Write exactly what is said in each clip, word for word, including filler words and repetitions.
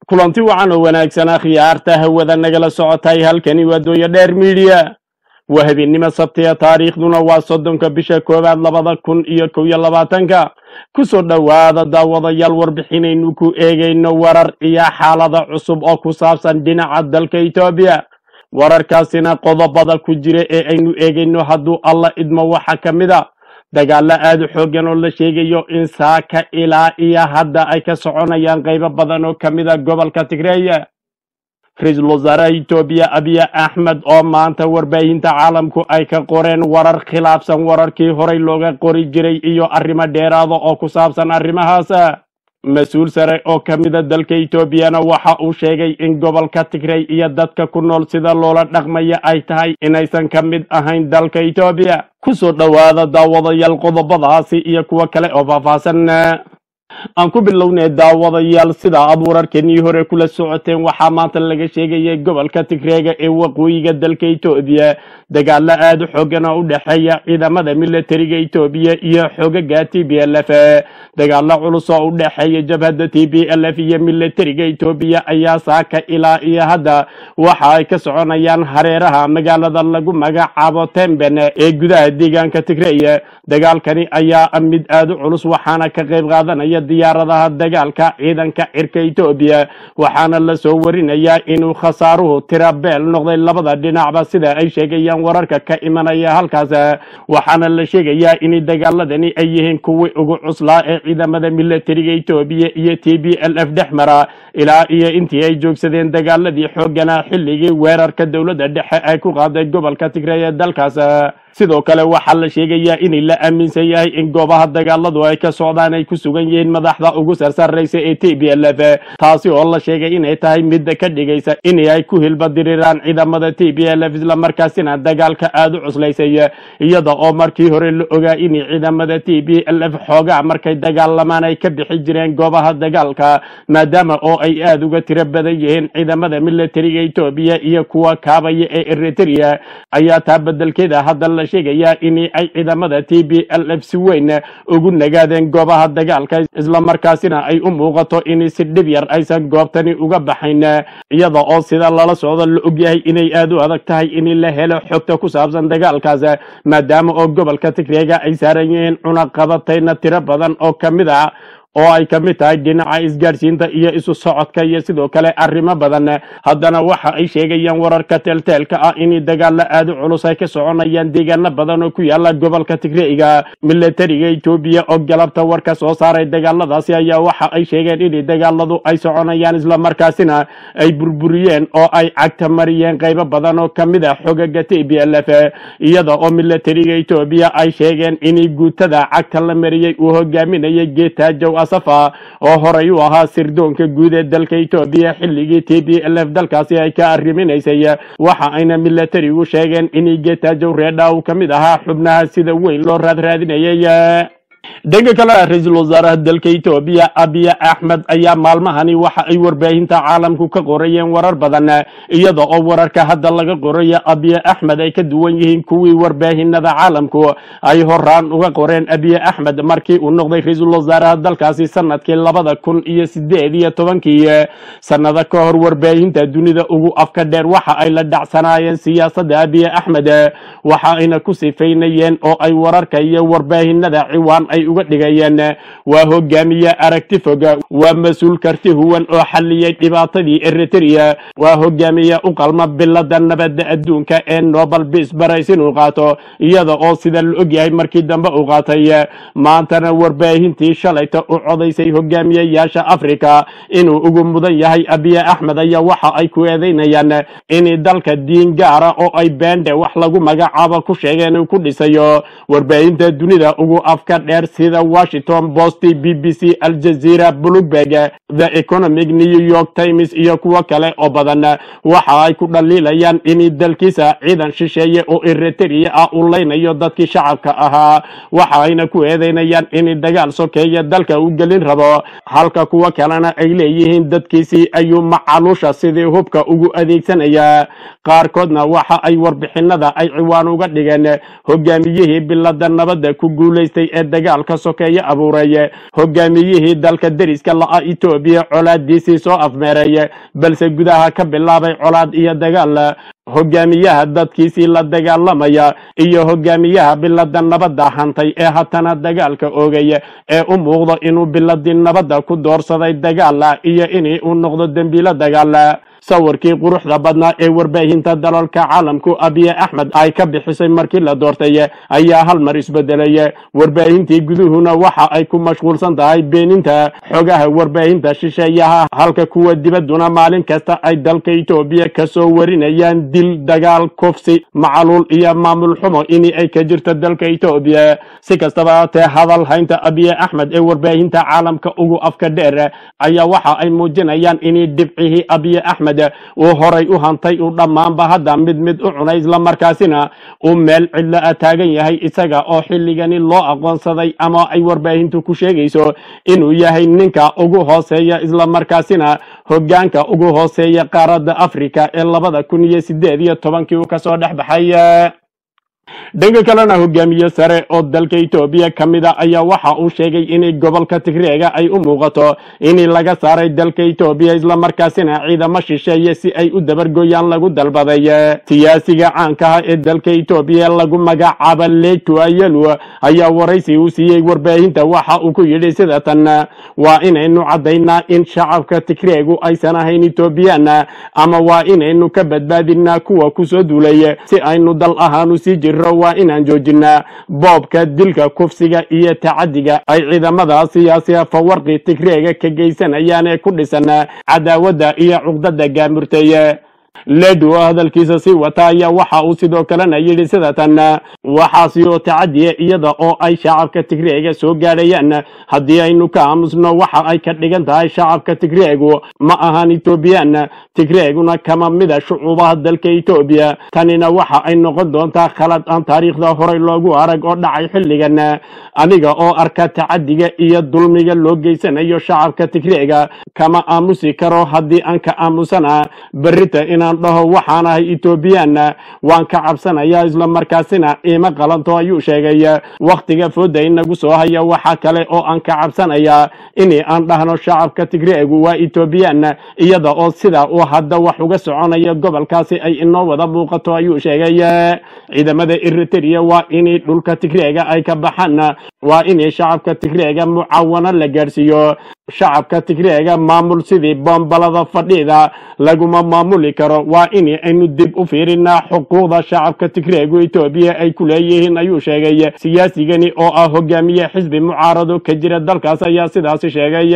kulanti wacan oo wanaagsan akhyaarta hawada nagala socotay halkani waa dooyo dheer media waa habeenimo sabtiya taariikhduna waa soddonka bisha koowaad labada kun iyo kow iyo labaatanka kusoo dhowaada daawadayaal warbixinaynu ku eegayno warar iyo xaalada cusub oo ku saabsan dhinaca dalka Itoobiya wararkaasina qodobada ku jira ee aynu eegayno hadduu alla idmo waxa ka mid ah dagaalo aad u xooggan oo la sheegayo in saaka ilaa iyo hadda ay ka soconayaan qaybo badan oo ka mid ah gobolka Tigray. Ra'iisul Wasaaraha Itoobiya Abiy Ahmed oo maanta warbaahinta caalamku ay ka qoreen warar khilaafsan wararkii horey looga qori jiray iyo arrimo dheeraad oo ku saabsan arrimahaas. mas-uul sare oo ka mid ah dalka Itoobiyana waxa uu sheegay in gobolka Tigray iyo dadka ku nool sida loola dhaqmaya ay tahay inaysan ka mid ahayn dalka Itoobiya. kusoo dhowaada daawadayaal qodobadaasi iyo kuwa kale oo faahfaahsan aan ku bilownay daawadayaal sida aad wararkeenii hore kula socoteen waxaa maanta laga sheegayay gobolka Tigray ee waqooyiga dalka Itoobiya dagaalo aad u xooggan oo u dhaxeeya ciidamada militariga Itoobiya iyo xoogagga T P L F. dagaalo culus oo u dhaxeeya jabhadda T P L F iyo militariga Itoobiya ayaa saaka ilaa iyo hadda waxa ay ka soconayaan hareeraha magaalada lagu magacaabo Temben ee gudaha deegaanka Tigray. dagaalkani ayaa mid aad u culus waxaana ka qayb qaadanaya diyaaradaha dagaalka ciidanka cirka Itoobiya waxaana la soo warinayaa inuu khasaaruhu tiro beel noqday labada dhinacba sida ay sheegayaan wararka ka imanaya halkaas. waxaana la sheegayaa in dagaaladani ay yihiin kuwii ugu cuslaa ee ciidamada militariga Itoobiya iyo T P L F dhexmara ilaa iyo intii ay joogsadeen dagaaladii xoogganaa xilligii weerarka dowladda dhexe ay ku qaaday gobolka Tigray ee dalkaas. sidoo kale waxaa la sheegayaa in la aaminsan yahay in goobaha dagaaladu ay ka socdaan ay ku sugan yihiin madaxda ugu sarsaraysa ee T P L F taasi oo la sheegay inay tahay mid ka dhigaysa in ay ku hilbadiriraan ciidamada T P L F isla markaasina dagaalka aad u cuslaysay iyada oo markii hore la ogaa in ciidamada T P L F xoogaa markay dagaalamaan ay ka bixi jireen goobaha dagaalka maadaama oo ay aad uga tiro badan yihiin ciidamada militariga Itoobiya iyo kuwa kaabaya ee Eritrea ayaa taa bedelkeeda hadda la sheegaya in ay ciidamada T P L F si weyn ugu nagaadeen goobaha dagaalka isla markaasina ay u muuqato in si dhib yar aysan goobtani uga baxayn iyada oo sida lala socdo la ogyahay inay aad u adag tahay in la helo xogta ku saabsan dagaalkaas maadaama oo gobolka Tigray ay saaran yihiin cunaqabatayna tiro badan oo ka mid ah oo ay ka mid tahay dhinaca isgaarsiinta iyo isu socodka iyo sidoo kale arrimo badan. haddana waxa ay sheegayaan wararka teelteelka ah in dagaalo aad u culus ay ka soconayaan deegaano badan oo ku yaala gobolka Tigray. militariga Itoobiya oo galabta warka soo saaray dagaaladaasi ayaa waxa ay sheegeen in dagaaladu ay soconayaan isla markaasina ay burburiyeen oo ay cagta mariyeen qaybo badan oo ka mid ah xoogagga T P L F iyada oo militariga Itoobiya ay sheegeen in guutada cagta la mariyay uu hogaaminayay Getachew Asafa oo horey u ahaa sirdoonka guud ee dalka Itoobiya xilligii T P L F dalkaasi ay ka arriminaysay. waxa ayna militarigu sheegeen in Getachew Reda uu ka mid ahaa xubnaha sida weyn loo raadraadinayay. dhanka kale ra'iisul wasaaraha dalka Itoobiya Abiy Ahmed ayaa maalmahani waxa ay warbaahinta caalamku ka qorayeen warar badan iyada oo wararka hadda laga qorayo Abiy Ahmed ay ka duwan yihiin kuwii warbaahinada caalamku ay horaan uga qoreen. Abiy Ahmed markii uu noqday ra'iisul wasaaraha dalkaasi sanadkii labada kun iyo sideed iyo tobankii sanada ka hor warbaahinta dunida ugu afka dheer waxa ay la dhacsanaayeen siyaasadda Abiy Ahmed waxa ayna ku sifaynayeen oo ay wararka iyo warbaahinada ciwaan ay uga dhigayeen waa hogaamiye aragti fog, waa mas'uul karti huwan oo xalliyay dhibaatadii Eritrea, waa hogaamiye u qalma bilada nabadda adduunka ee Nobel Peace Prize inuu qaato iyada oo sida la ogyahay markii dambe uu qaatay. maantana warbaahintii shalayta u codaysay hogaamiyeyaasha Afrika inuu ugu mudan yahay Abiy Ahmed ayaa waxa ay ku eedeynayaan in dalka diin gaara oo ay beende wax lagu magacaabo ku sheegeen uu ku dhisayo. warbaahinta dunida ugu afka dheer sida Washington Post, B B C, Al Jazeera, Bloomberg, The Economic, New York Times iyo kuwa kale oo badan waxa ay ku dhaliilayaan in dalkiisa ciidan shisheeye oo Eritrea ah uu leynayo dadkii shacabka ahaa. waxa ayna ku eedeynayaan in dagaal sokeeye dalka uu gelin rabo halka kuwa kalena ay leeyihiin dadkiisii ayuu macaluusha sidii hubka ugu adeegsanaya. qaarkoodna waxa ay warbixinada ay ciwaan uga dhigeen hogaamiyihii bilada nabadda ku guuleystay ee dagaal dagaalka sokeeye abuuray hogaamiyihii dalka deriska la'a Itoobiya colaadiisii soo afmeeray balse gudaha ka bilaabay colaad iyo dagaal hogaamiyaha dadkiisii la dagaalamaya iyo hogaamiyaha bilada nabadda hantay ee hatana dagaalka oogaya ee u muuqdo inuu biladii nabadda ku doorsaday dagaal iyo inuu u noqdo dambiilo dagaal sawirkii quruxda badnaa ee warbaahinta dalalka caalamku Abiy Ahmed ay ka bixisay markii la doortay ayaa hal mar isbedelay warbaahintii guduhuna waxa ay ku mashquulsan tahay beeninta xogaha warbaahinta shisheeyaha halka kuwa dibaduna maalin kasta ay dalka Itoobiya ka soo warinayaan dil dagaal kufsi macluul iyo maamul xumo in ay ka jirto dalka Itoobiya si kastaba ta hadal haynta Abiy Ahmed ee warbaahinta caalamka ugu afka dheer ayaa waxa ay muujinayaan in dibcihi Abiy Ahmed uu horay u hantay uu dhamaanba hadda mid mid u cunay isla markaasina uu meel cidla taagan yahay isaga oo xilligani loo aqoonsaday ama ay warbaahintu ku sheegayso inuu yahay ninka ugu hooseeya isla markaasina hogaanka ugu hooseeya qaaradda Afrika ee labada kun iyo sideed iyo tobankii uu ka soo dhaxbaxay dhanka kalena hogaamiye sare oo dalka Itoobiya kamida ayaa waxa uu sheegay in gobolka Tigreega ay u muuqato in laga saaray dalka Itoobiya isla markaasina ciidamo shisheeye si ay u dabargooyaan lagu dalbaday siyaasiga caanka ah ee dalka Itoobiya lagu magacaabo Leto Ayelu ayaa waraysi uu siiyay warbaahinta waxa uu ku yidhi sida tan waa inaynu cadaynaa in shacabka Tigreegu aysan ahayn Itoobiyaan ama waa inaynu ka badbaadinaa kuwa ku soo duulay si aynu dal ahaan u sii waa inaan joojinaa boobka dilka kufsiga iyo tacadiga ay ciidamada siyaasiga fawarqi Tigreega ka geysanayaan ee ku dhisan cadaawada iyo cuqdada gaamurtay Leto hadalkiisa si wata ayaa waxa uu sidoo kalena yidhi sida tan waxa soo tacadiya iyada oo ay shacabka Tigreega soo gaadhayaan haddii aynu ka aamusno waxa ay ka dhigan tahay shacabka Tigreegu ma ahan Itoobiyaan Tigreeguna kama mida shucuubaha dalka Itoobiya tanina waxa ay noqon doontaa khalad aan taariikhda hore loogu arag oo dhacay xilligan aniga oo arka tacadiga iyo dulmiga loo geysanayo shacabka Tigreega kama aamusi karo haddii aan ka aamusana barita inaan dhaho waxaan ahay Itoobiyaan waan ka cabsanayaa isla markaasina ima qalanto ayuu sheegay waqtiga fooda inagu soo haya waxa kale oo aan ka cabsanayaa in aan dhahno shacabka Tigreegu waa Itoobiyaan iyada oo sida uu hadda wax uga soconaya gobolkaasi ay inoo wada muuqato ayuu sheegay ciidamada Eritrea waa in dhulka Tigreega ay ka baxaan waa in shacabka Tigreega mucaawano la gaarsiiyo shacabka Tigreega maamul sidii bombalada fadhida laguma maamuli karo waa in aynu dib u fiirinaa xuquuqda shacabka Tigreegu Itoobiya ay ku leeyihiin ayuu sheegay siyaasigani oo ah hogaamiye xisbi mucaarado ka jira dalkaas ayaa sidaas sheegay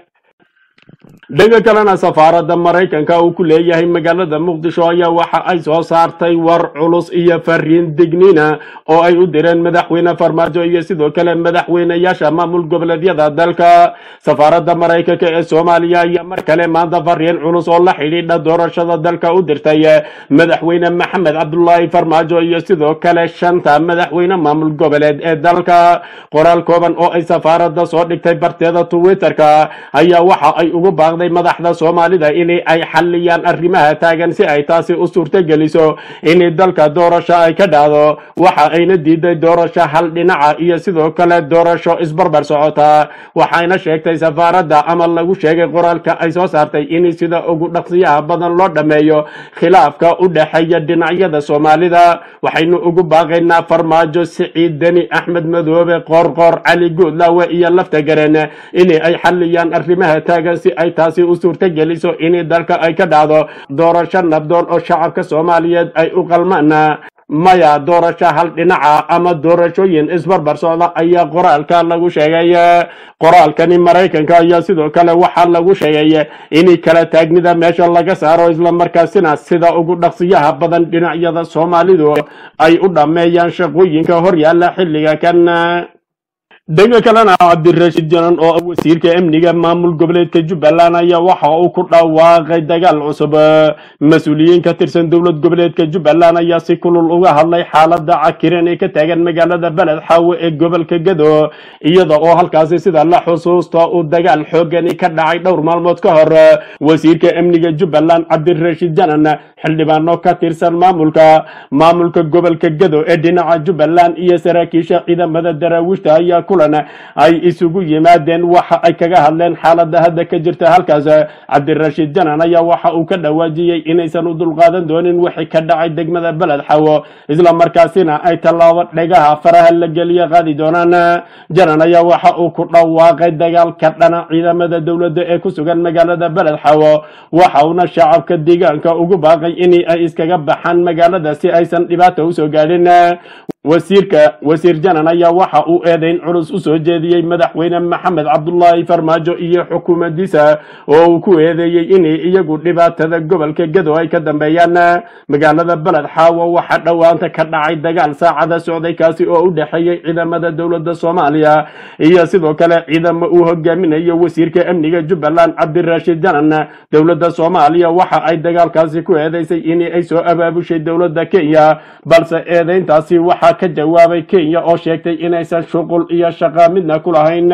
dhanka kalena safaaradda Mareykanka uu ku leeyahay magaalada Muqdisho ayaa waxa ay soo saartay war culus iyo fariin digniina oo ay u direen madaxweyne Farmaajo iyo sidoo kale madaxweynayaasha maamul goboleedyada dalka safaaradda Mareykanka ee Soomaaliya ayaa mar kale maanta fariin culus oo la xiriidha doorashada dalka u dirtay madaxweyne Maxamed Cabdullaahi Farmaajo iyo sidoo kale shanta madaxweyne maamul goboleed ee dalka qoraal kooban oo ay safaaradda soo dhigtay barteeda Twitterka ayaa waxa ay ugu baaqday madaxda Soomaalida in ay xaliyaan arrimaha taagan si ay taasi u suurta geliso in dalka doorasho ay ka dhacdo waxa ayna diiday doorasho hal dhinaca iyo sidoo kale doorasho isbarbar socota waxayna sheegtay safaaradda ama lagu sheegay qoraalka ay soo saartay in sida ugu dhaqsiyaha badan loo dhameeyo khilaafka u dhaxeeya dhinacyada Soomaalida waxaynu ugu baaqaynaa Farmaajo Siciid Deni Axmed Madoobe Qorqor Cali Goodlawe iyo lafta gareen in ay xaliyaan arrimaha taagan si ay taasi u suurta geliso in dalka ay ka dhacdo doorasho nabdoon oo shacabka Soomaaliyeed ay u qalmaan maya doorasho hal dhinaca ama doorashooyin isbarbar socda ayaa qoraalka lagu sheegay qoraalkani Mareykanka ayaa sidoo kale waxa lagu sheegay in kala taagnida meesha laga saaro isla markaasina sida ugu dhaqsiyaha badan dhinacyada Soomaalidu ay u dhameeyaan shaqooyinka hor yaala xilliga kan dhanka kalena Cabdirashiid Janan oo wasiirka amniga maamul goboleedka Jubbaland ayaa waxa uu ku dhawaaqay dagaal cusub mas'uuliyiin ka tirsan dowlad goboleedka Jubbaland ayaa si kulul uga hadlay xaaladda cakiran ee ka taagan magaalada Balad Xaawo ee gobolka Gado iyada oo halkaasi sida la xusuusto uu dagaal xooggan ka dhacay dhowr maalmood ka hor wasiirka amniga Jubbaland Cabdirashiid Janan xildhibaano ka tirsan maamulka maamulka gobolka Gado ee dhinaca Jubbaland iyo saraakiisha ciidamada daraawiishta ayaa kulan ay isugu yimaadeen waxa ay kaga hadleen xaaladda hadda ka jirta halkaas. cabdirashiid janan ayaa waxa uu ka dhawaajiyey inaysan u dulqaadan doonin wixii ka dhacay degmada beled xawo isla markaasina ay tallaabo dhegaha faraha la geliya qaadi doonaan. janan ayaa waxa uu ku dhawaaqay dagaal ka dhana ciidamada dowladda ee ku sugan magaalada beled xawo waxa uuna shacabka deegaanka ugu baaqay in ay iskaga baxaan magaalada si aysan dhibaato u soo gaadhin. wasiirka wasiir janan ayaa waxa uu eedeyn culus u soo jeediyey madaxweyne maxamed cabdullaahi farmaajo iyo xukuumaddiisa oo uu ku eedeeyey inay iyagu dhibaatada gobolka gado ay ka dambeeyaan. magaalada beled xaawo waxaa dhowaanta ka dhacay dagaal saacada socday kaasi oo u dhexeeyey ciidamada dowladda soomaaliya iyo sidoo kale ciidamo uu hogaaminayo wasiirka amniga jubbaland cabdirashiid janan. dowladda soomaaliya waxa ay dagaalkaasi ku eedeysay in ay soo abaabushay dowladda kenya balse eedeyntaasi waxa ka jawaabay kenya oo sheegtay inaysan shuqul iyo shaqa midna ku lahayn.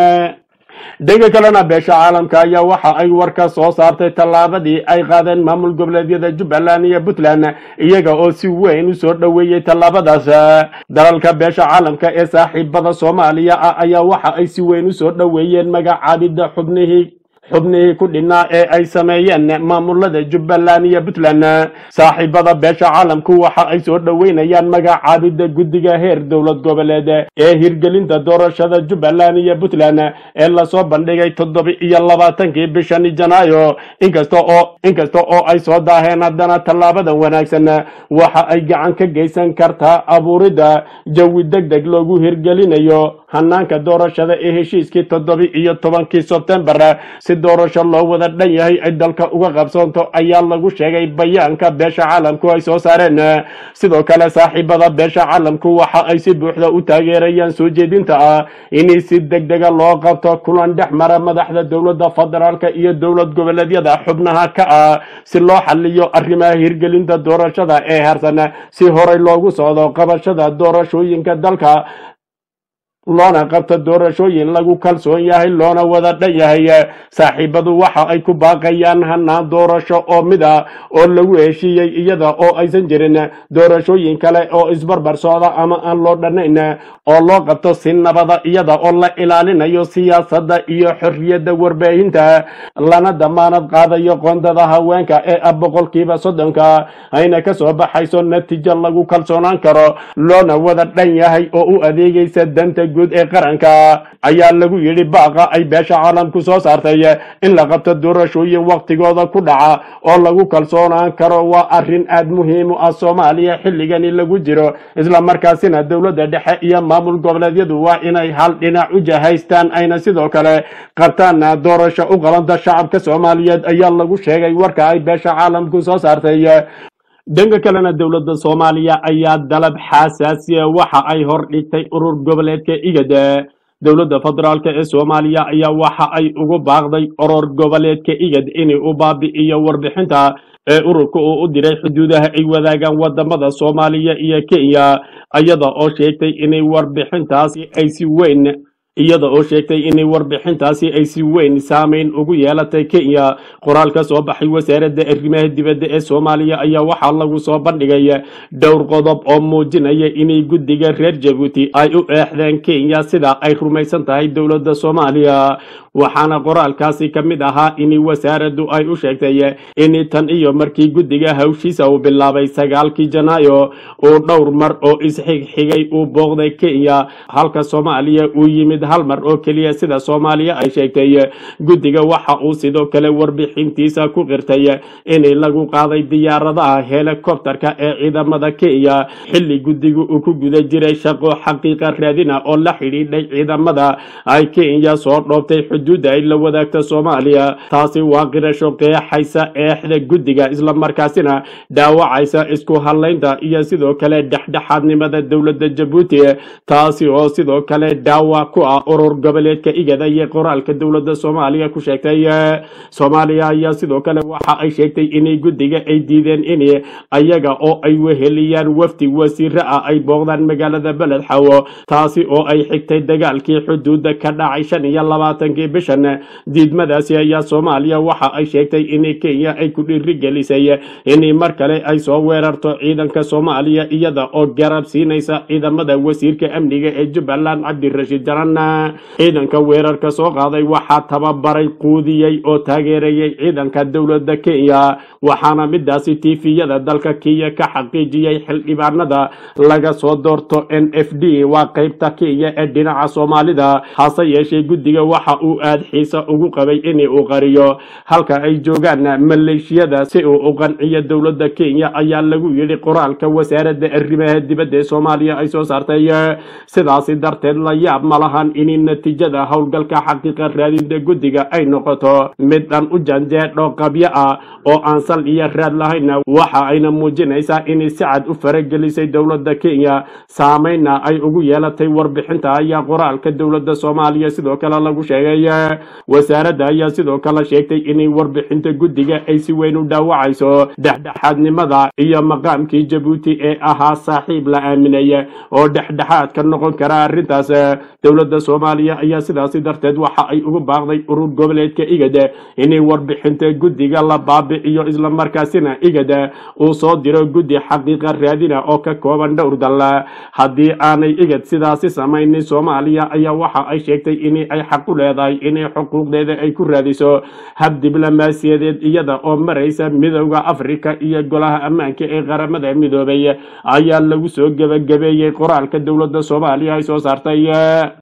dhanka kalena beesha caalamka ayaa waxa ay warka soo saartay tallaabadii ay qaadeen maamul goboleedyada jubbaland iyo puntland iyaga oo si weyn u soo dhoweeyey tallaabadaas. dalalka beesha caalamka ee saaxiibada soomaaliya ah ayaa waxa ay si weyn u soo dhoweeyeen magacaabidda xubnihii xubnihii ku dhinaa ee ay sameeyeen maamulada jubbaland iyo puntland. saaxiibada beesha caalamku waxa ay soo dhoweynayaan magacaabidda guddiga heer dowlad goboleed ee hirgelinta doorashada jubbaland iyo puntland ee lasoo bandhigay toddoba iyo labaatankii bishani janaayo. inkasta oo inkasta oo ay soo daaheen haddana tallaabadan wanaagsan waxa ay gacan ka geysan kartaa abuuridda jawi deg deg loogu hirgelinayo hanaanka doorashada ee heshiiskii toddoba iyo tobankii sebtembar si doorasho loo wada dhan yahay ay dalka uga qabsoonto ayaa lagu sheegay bayaanka beesha caalamku ay soo saareen. sidoo kale saaxiibada beesha caalamku waxa ay si buuxda u taageerayaan soo jeedinta ah in si degdega loo qabto kulan dhex mara madaxda dowladda federaalka iyo dowlad goboleedyada xubnaha ka ah si loo xaliyo arrimaha hirgelinta doorashada ee harsan si horey loogu socdo qabashada doorashooyinka dalka loona qabto doorashooyin lagu kalsoon yahay loona wada dhan yahay. saaxiibadu waxa ay ku baaqayaan hanaan doorasho oo mid ah oo lagu heshiiyey iyada oo aysan jirin doorashooyin kale oo isbarbar socda ama aan loo dhanayn oo loo qabto si nabada iyada oo la ilaalinayo siyaasadda iyo xorriyadda warbaahinta lana damaanad qaadayo qoondada haweenka ee ah boqolkiiba soddonka ayna ka soo baxayso natiijo lagu kalsoonaan karo loona wada dhan yahay oo u adeegaysa danta guud ee qaranka. ayaa lagu yidhi baaqa ay beesha caalamku soo saartay in la qabto doorashooyin waqtigooda ku dhaca oo lagu kalsoonaan karo waa arrin aad muhiim u ah soomaaliya xilligani lagu jiro isla markaasina dowladda dhexe iyo maamul goboleedyadu waa inay hal dhinac u jahaystaan ayna sidoo kale qabtaan doorasho u qalanta shacabka soomaaliyeed ayaa lagu sheegay warka ay beesha caalamku soo saartay. dhanka kalena dowladda soomaaliya ayaa dalab xasaasiya waxa ay hor dhigtay urur goboleedka igad. dowladda federaalk ee soomaaliya ayaa waxa ay ugu baaqday urur goboleedka igad inay u baabi'iyo warbixinta ee ururka uu u diray xuduudaha ay wadaagaan wadamada soomaaliya iyo kenya iyada oo sheegtay inay warbixintaasi ay si weyn iyada oo sheegtay inay warbixintaasi ay si weyn saameyn ugu yeelatay kenya. qoraal ka soo baxay wasaaradda arrimaha dibadda ee soomaaliya ayaa waxaa lagu soo bandhigay dhowr qodob oo muujinaya inay guddiga reer jabuuti ay u eexdeen kenya sida ay rumaysan tahay dowladda soomaaliya. waxaana qoraalkaasi ka mid ahaa in wasaaraddu ay u sheegtay in tan iyo markii guddiga hawshiisa uu bilaabay sagaalkii janaayo uu dhowr mar oo isxigxigay uu booqday kenya halka soomaaliya uu yimid hal mar oo keliya sida soomaaliya ay sheegtay. guddiga waxa uu sidoo kale warbixintiisa ku qirtay in lagu qaaday diyaaradaha helikobtarka ee ciidamada kenya xilli guddigu uu ku guda jiray shaqo xaqiiqa raadina oo la xidhiidhay ciidamada ay kenya soo dhoobtay xuduudda ay la wadaagta soomaaliya. taasi waa qirasho qeexaysa eexda guddiga isla markaasina dhaawacaysa isku hadlaynta iyo sidoo kale dhexdhexaadnimada dowladda jabuuti taasi oo sidoo kale dhaawac ku ah urur goboleedka igada iyo qoraalka dowladda soomaaliya ku sheegtay. soomaaliya ayaa sidoo kale waxa ay sheegtay inay guddiga ay diideen in ayaga oo ay weheliyaan wafdi wasiire ah ay booqdaan magaalada beled xawo taasi oo ay xigtay dagaalkii xuduudda ka dhacay shan iyo labaatankii bishan. diidmadaasi ayaa soomaaliya waxa ay sheegtay in kenya ay ku dhiirigelisay in mar kale ay soo weerarto ciidanka soomaaliya iyada oo garab siinaysa ciidamada wasiirka amniga ee jubbaland cabdirashiid janan. ciidanka weerarka soo qaaday waxaa tababaray quudiyey oo taageerayay ciidanka dowladda Kenya waxaana midaasi tifiyada dalka Kenya ka xaqiijiyay xildhibaanada laga soo doorto N F D waa qaybta Kenya ee dhinaca Soomaalida hase yeeshee guddiga waxa uu aad xiisa ugu qabay in uu qariyo halka ay joogaan maleeshiyada si uu u qanciyo dowladda Kenya ayaa lagu yiri qoraalka wasaaradda arrimaha dibadda ee Soomaaliya ay soo saartay sidaas darteed la yaab ma lahan in natiijada howlgalka xaqiiqa raadinta guddiga ay noqoto mid aan u janjeedho qabyo ah oo aan sal iyo raad lahayn waxa ayna muujinaysaa in si cad u faragelisay dowladda Kenya saameynna ay ugu yeelatay warbixinta ayaa qoraalka dowladda Soomaaliya sidoo kale lagu sheegay wasaaradda ayaa sidoo kale sheegtay in warbixinta guddiga ay si weyn u dhaawacayso dhexdhexaadnimada iyo maqaamkii Djibouti ee ahaa saaxiib la aaminay oo dhexdhexaad ka noqon kara arrintaas dowladda Soomaaliya ayaa sidaas darteed waxa ay ugu baaqday urur goboleedka IGAD inay warbixinta guddiga la baabi'iyo isla markaasina IGAD uu soo diro guddi xaqiiqa raadina oo ka kooban dhowr dal haddii aanay IGAD sidaasi samaynin Soomaaliya ayaa waxa ay sheegtay in ay xaq u leedahay in xuquuqdeeda ay ku raadiso hab diblomaasiyadeed iyada oo maraysa midowga Afrika iyo golaha ammaanka ee qaramada midoobay ayaa lagu soo gabagabeeyay qoraalka dowladda Soomaaliya ay soo saartay